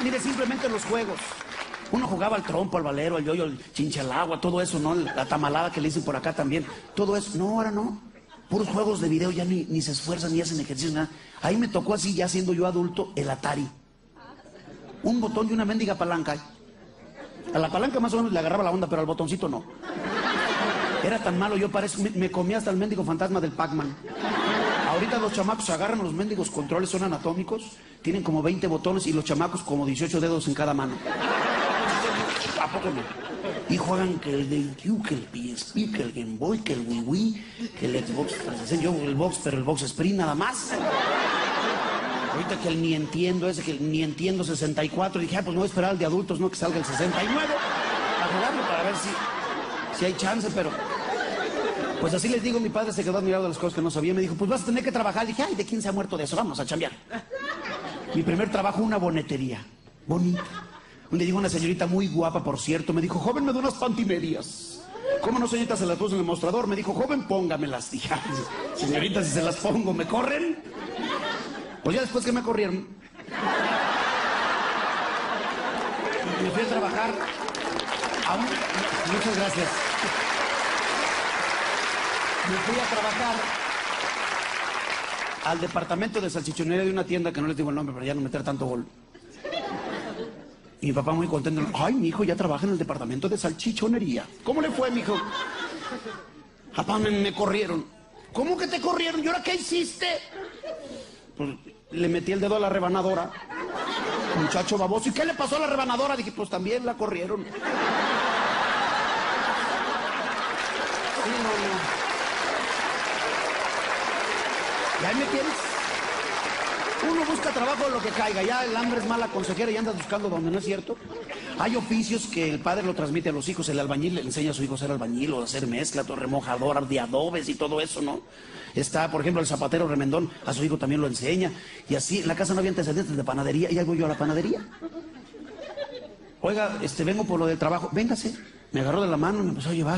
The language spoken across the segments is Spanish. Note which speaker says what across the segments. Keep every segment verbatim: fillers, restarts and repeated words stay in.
Speaker 1: mire, simplemente los juegos. Uno jugaba al trompo, al valero, al yoyo, al chinchalagua, todo eso, ¿no? La tamalada que le dicen por acá también. Todo eso. No, ahora no. Puros juegos de video, ya ni, ni se esfuerzan, ni hacen ejercicio, nada. Ahí me tocó así, ya siendo yo adulto, el Atari. Un botón y una mendiga palanca. A la palanca más o menos le agarraba la onda, pero al botoncito no. Era tan malo, yo parezco, me, me comía hasta el mendigo fantasma del Pac-Man. Ahorita los chamacos agarran los mendigos controles, son anatómicos, tienen como veinte botones y los chamacos como dieciocho dedos en cada mano. ¿A poco no? Y juegan que el GameCube, que el P S P, que el Game Boy, que el Wii Wii, que el Xbox. Yo el Box, pero el Box Sprint nada más. Ahorita que el ni entiendo ese, que el ni entiendo sesenta y cuatro, dije, ah, pues no voy a esperar al de adultos, no, que salga el sesenta y nueve a jugarlo para ver si, si hay chance, pero... Pues así les digo, mi padre se quedó admirado de las cosas que no sabía, me dijo, pues vas a tener que trabajar. Dije, ay, ¿de quién se ha muerto de eso? Vamos a chambear. Mi primer trabajo, una bonetería, bonita. Donde dijo una señorita muy guapa, por cierto, me dijo, joven, me da unas pantimedias. ¿Cómo no, señorita? Se las puso en el mostrador. Me dijo, joven, póngamelas. Dije, señorita, si se las pongo, ¿me corren? Pues ya después que me corrieron, me fui a trabajar a un... Muchas gracias. Me fui a trabajar al departamento de salchichonería de una tienda que no les digo el nombre para ya no meter tanto gol. Y mi papá muy contento. Ay, mi hijo ya trabaja en el departamento de salchichonería. ¿Cómo le fue, mi hijo? Papá, me, me corrieron. ¿Cómo que te corrieron? ¿Y ahora qué hiciste? Pues le metí el dedo a la rebanadora. Muchacho baboso. ¿Y qué le pasó a la rebanadora? Dije, pues también la corrieron. Sí, no, no. Y ahí me tienes. Uno busca trabajo lo que caiga. Ya el hambre es mala consejera y andas buscando donde no es cierto. Hay oficios que el padre lo transmite a los hijos. El albañil le enseña a su hijo a ser albañil o a hacer mezcla, remojador de adobes y todo eso, ¿no? Está, por ejemplo, el zapatero remendón, a su hijo también lo enseña. Y así, en la casa no había antecedentes de panadería. Y hago yo a la panadería. Oiga, este, vengo por lo del trabajo. Véngase. Me agarró de la mano y me empezó a llevar.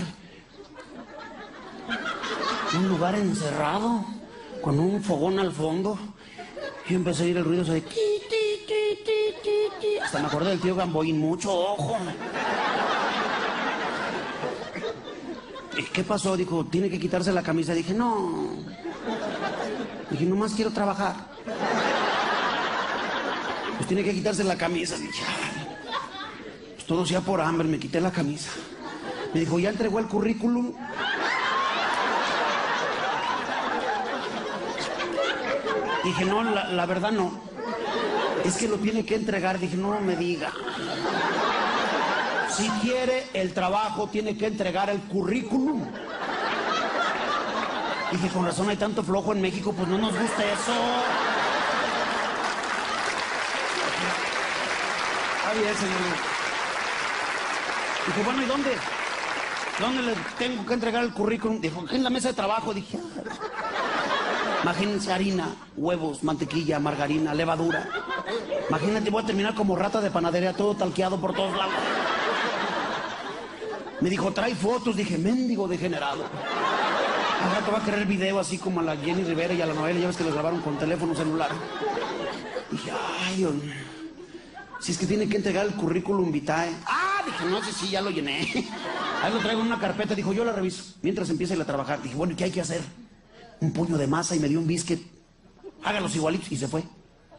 Speaker 1: Un lugar encerrado, con un fogón al fondo. Y empecé a oír el ruido de ti, ti, ti, ti, ti, ti. Hasta me acordé del tío Gamboín, mucho ojo. ¿Y qué pasó? Dijo, tiene que quitarse la camisa. Dije, no. Dije, nomás quiero trabajar. Pues tiene que quitarse la camisa. Dije, ay. Pues todo sea por hambre, me quité la camisa. Me dijo, ¿ya entregó el currículum? Dije, no, la, la verdad no. Es que lo tiene que entregar. Dije, no me diga. Si quiere el trabajo, tiene que entregar el currículum. Dije, con razón hay tanto flojo en México, pues no nos gusta eso. Está bien, señor. Dije, bueno, ¿y dónde? ¿Dónde le tengo que entregar el currículum? Dijo, en la mesa de trabajo. Dije, ah. Imagínense harina, huevos, mantequilla, margarina, levadura. Imagínate, voy a terminar como rata de panadería, todo talqueado por todos lados. Me dijo, trae fotos. Dije, mendigo degenerado. Al rato va a querer video así como a la Jenny Rivera y a la Noelia. Ya ves que los grabaron con teléfono celular. Dije, ay, Dios mío. Si es que tiene que entregar el currículum vitae. Ah, dije, no sé si ya lo llené. Ahí lo traigo en una carpeta. Dijo, yo la reviso mientras empiece a trabajar. Dije, bueno, ¿y qué hay que hacer? Un puño de masa y me dio un biscuit. Hágalos igualitos. Y se fue.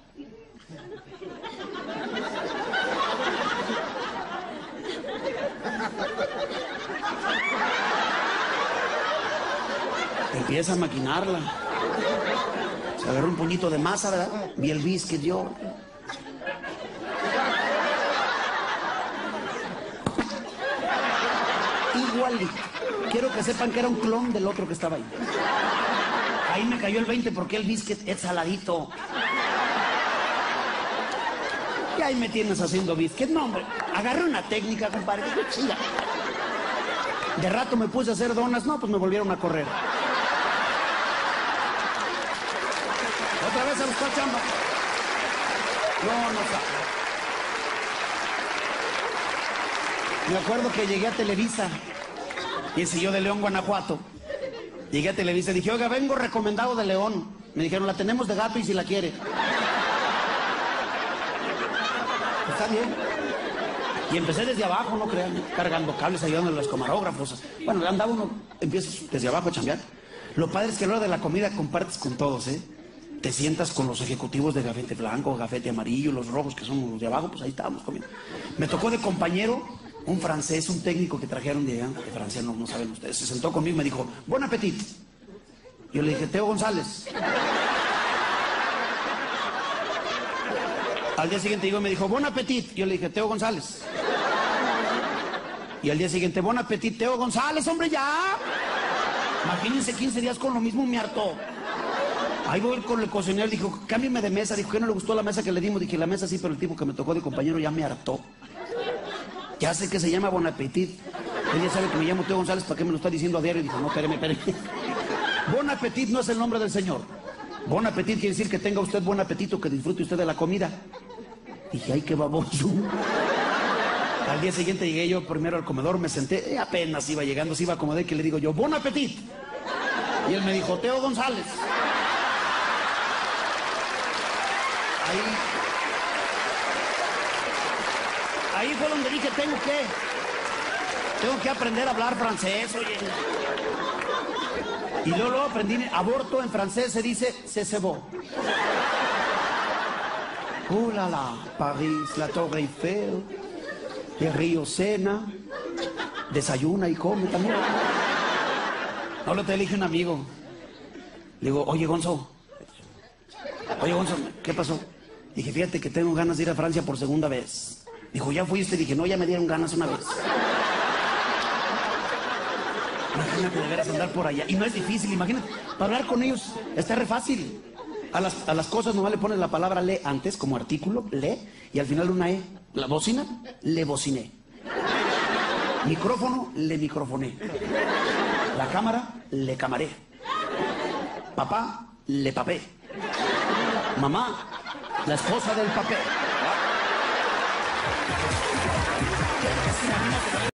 Speaker 1: Empieza a maquinarla. Se agarró un puñito de masa, ¿verdad? Vi el biscuit yo. Igualito. Quiero que sepan que era un clon del otro que estaba ahí. Ahí me cayó el veinte porque el biscuit es saladito. Y ahí me tienes haciendo biscuit. No, hombre, agarré una técnica, compadre. Chila. De rato me puse a hacer donas. No, pues me volvieron a correr. Otra vez a buscar chamba. No, no sabe. Me acuerdo que llegué a Televisa. Y ese yo de León, Guanajuato. Llegué a Televisa y dije, oiga, vengo recomendado de León. Me dijeron, la tenemos de gato y si la quiere. Está bien. Y empecé desde abajo, no crean, cargando cables, ayudando a los camarógrafos. Bueno, andaba uno, empiezas desde abajo a chambear. Lo padre es que a la hora de la comida compartes con todos, ¿eh? Te sientas con los ejecutivos de gafete blanco, gafete amarillo, los rojos que son los de abajo, pues ahí estábamos comiendo. Me tocó de compañero un francés, un técnico que trajeron de allá, de Francia, no, no saben ustedes. Se sentó conmigo y me dijo, buen apetito. Yo le dije, Teo González. Al día siguiente llegó y me dijo, buen apetito. Yo le dije, Teo González. Y al día siguiente, buen apetito, Teo González, hombre, ya. Imagínense quince días con lo mismo, me hartó. Ahí voy con el cocinero, dijo, cámbiame de mesa. Dijo, ¿qué no le gustó la mesa que le dimos? Dije, la mesa sí, pero el tipo que me tocó de compañero ya me hartó. Ya sé que se llama Bon Appetit. Ella sabe que me llamo Teo González, ¿para qué me lo está diciendo a diario? Dijo, no, espéreme, espéreme. Bon Appetit no es el nombre del Señor. Bon Appetit quiere decir que tenga usted buen apetito, que disfrute usted de la comida. Dije, ay, qué baboso. Al día siguiente llegué yo primero al comedor, me senté, eh, apenas iba llegando, se iba a acomodar, que le digo yo, Bon Appetit. Y él me dijo, Teo González. Ahí, ahí fue donde dije, tengo que, tengo que aprender a hablar francés, oye. Y luego, luego aprendí, aborto en francés se dice, c'est c'est bon. Oh la la, París, la Torre Eiffel, el río Sena, desayuna y come también. No lo te elige un amigo. Le digo, oye Gonzo, oye Gonzo, ¿qué pasó? Dije, fíjate que tengo ganas de ir a Francia por segunda vez. Dijo, ¿ya fuiste? Dije, no, ya me dieron ganas una vez. Imagínate de veras andar por allá. Y no es difícil, imagínate. Para hablar con ellos está re fácil. A las, a las cosas nomás le pones la palabra le antes como artículo, le, y al final una e. La bocina, le bociné. Micrófono, le microfoné. La cámara, le camaré. Papá, le papé. Mamá, la esposa del papel.